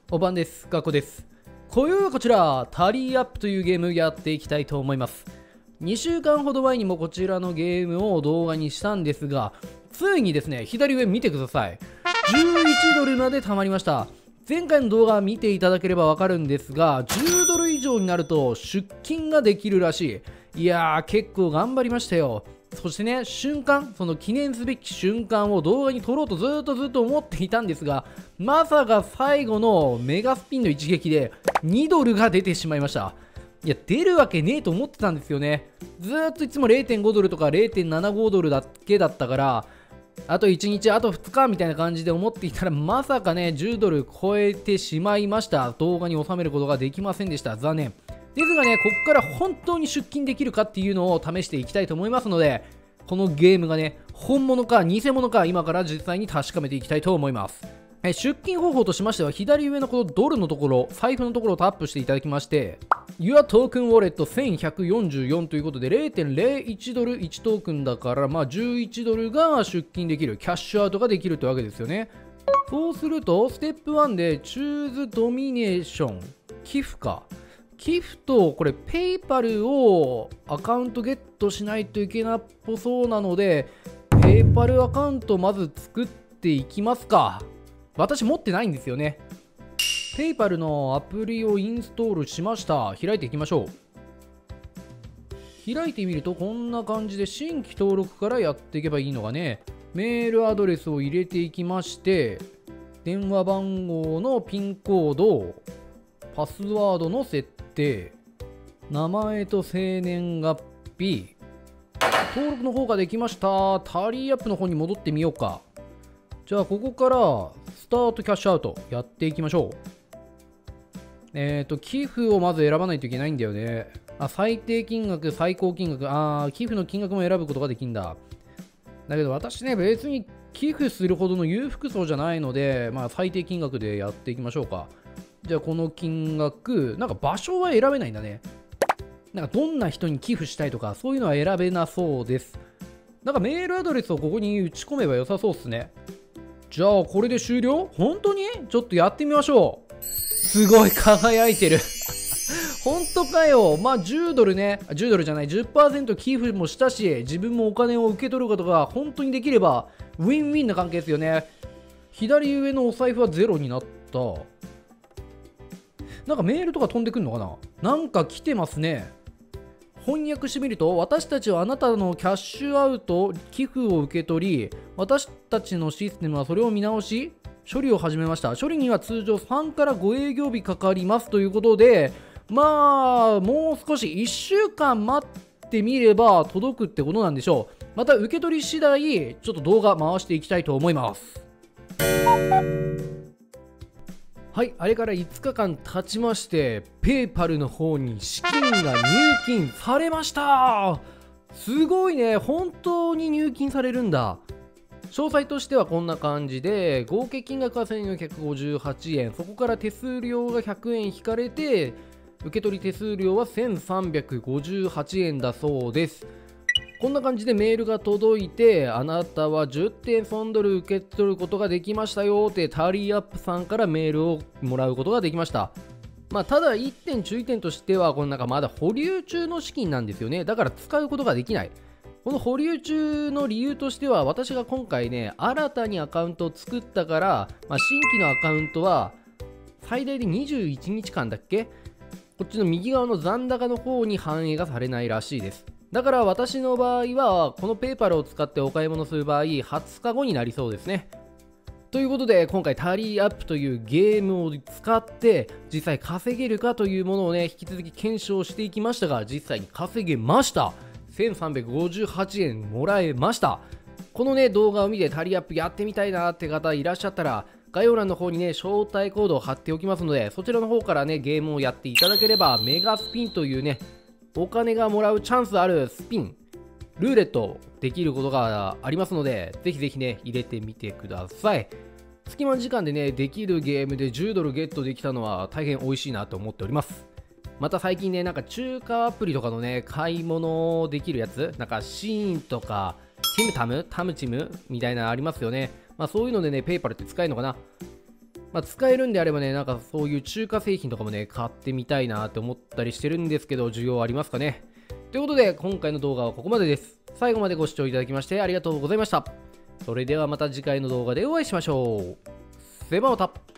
おばんです。学校です。今宵はこちら、タリーアップというゲームやっていきたいと思います。2週間ほど前にもこちらのゲームを動画にしたんですが、ついにですね、左上見てください。11ドルまで貯まりました。前回の動画見ていただければわかるんですが、10ドル以上になると出金ができるらしい。いやー、結構頑張りましたよ。そしてね、その記念すべき瞬間を動画に撮ろうとずっと思っていたんですが、まさか最後のメガスピンの一撃で2ドルが出てしまいました。いや、出るわけねえと思ってたんですよね。ずーっといつも 0.5 ドルとか 0.75 ドルだけだったから、あと1日、あと2日みたいな感じで思っていたら、まさかね、10ドル超えてしまいました。動画に収めることができませんでした。残念。ですがね、ここから本当に出金できるかっていうのを試していきたいと思いますので、このゲームがね、本物か偽物か今から実際に確かめていきたいと思います。出金方法としましては、左上のこのドルのところ、財布のところをタップしていただきまして、Your Token Wallet 1144ということで 0.01 ドル1トークンだから、まあ11ドルが出金できる、キャッシュアウトができるってわけですよね。そうすると、ステップ1で Choose Domination 寄付か。寄付とこれペイパルをアカウントゲットしないといけなっぽそうなので、ペイパルアカウントまず作っていきますか。私持ってないんですよね。ペイパルのアプリをインストールしました。開いていきましょう。開いてみるとこんな感じで新規登録からやっていけばいいのがね、メールアドレスを入れていきまして、電話番号のピンコード、パスワードの設定、名前と生年月日、登録の方ができました。タリーアップの方に戻ってみようか。じゃあここからスタートキャッシュアウトやっていきましょう。寄付をまず選ばないといけないんだよね。最低金額、最高金額、寄付の金額も選ぶことができるんだ。だけど私ね、別に寄付するほどの裕福層じゃないので、最低金額でやっていきましょうか。じゃあこの金額、なんか場所は選べないんだね。なんかどんな人に寄付したいとか、そういうのは選べなそうです。なんかメールアドレスをここに打ち込めば良さそうっすね。じゃあこれで終了？本当に？ちょっとやってみましょう。すごい輝いてる。本当かよ。10ドルね、10ドルじゃない、10% 寄付もしたし、自分もお金を受け取ることが本当にできれば、ウィンウィンな関係ですよね。左上のお財布はゼロになった。なんかメールとか飛んでくるのかな？なんか来てますね。翻訳してみると、私たちはあなたのキャッシュアウト、寄付を受け取り、私たちのシステムはそれを見直し、処理を始めました。処理には通常3から5営業日かかりますということで、もう少し1週間待ってみれば届くってことなんでしょう。また受け取り次第、ちょっと動画回していきたいと思います。はい、あれから5日間経ちまして、ペイパルの方に資金が入金されました。すごいね、本当に入金されるんだ。詳細としてはこんな感じで、合計金額は1458円、そこから手数料が100円引かれて、受け取り手数料は1358円だそうです。こんな感じでメールが届いて、あなたは 10.3 ドル受け取ることができましたよってタリーアップさんからメールをもらうことができました。ただ1点注意点としては、このなんかまだ保留中の資金なんですよね。だから使うことができない。この保留中の理由としては、私が今回ね、新たにアカウントを作ったから、新規のアカウントは最大で21日間だっけ？こっちの右側の残高の方に反映がされないらしいです。だから私の場合は、このペーパルを使ってお買い物する場合、20日後になりそうですね。ということで、今回タリーアップというゲームを使って、実際稼げるかというものをね、引き続き検証していきましたが、実際に稼げました。1358円もらえました。このね、動画を見てタリーアップやってみたいなって方いらっしゃったら、概要欄の方にね、招待コードを貼っておきますので、そちらの方からね、ゲームをやっていただければ、メガスピンというね、お金がもらうチャンスあるスピン、ルーレットできることがありますので、ぜひぜひね、入れてみてください。隙間時間でね、できるゲームで10ドルゲットできたのは大変美味しいなと思っております。また最近ね、なんか中華アプリとかのね、買い物できるやつ、なんかシーンとか、タムチムみたいなのありますよね。そういうのでね、ペイパルって使えるのかな。 使えるんであればね、なんかそういう中華製品とかもね、買ってみたいなって思ったりしてるんですけど、需要ありますかね。ということで、今回の動画はここまでです。最後までご視聴いただきましてありがとうございました。それではまた次回の動画でお会いしましょう。せばまた。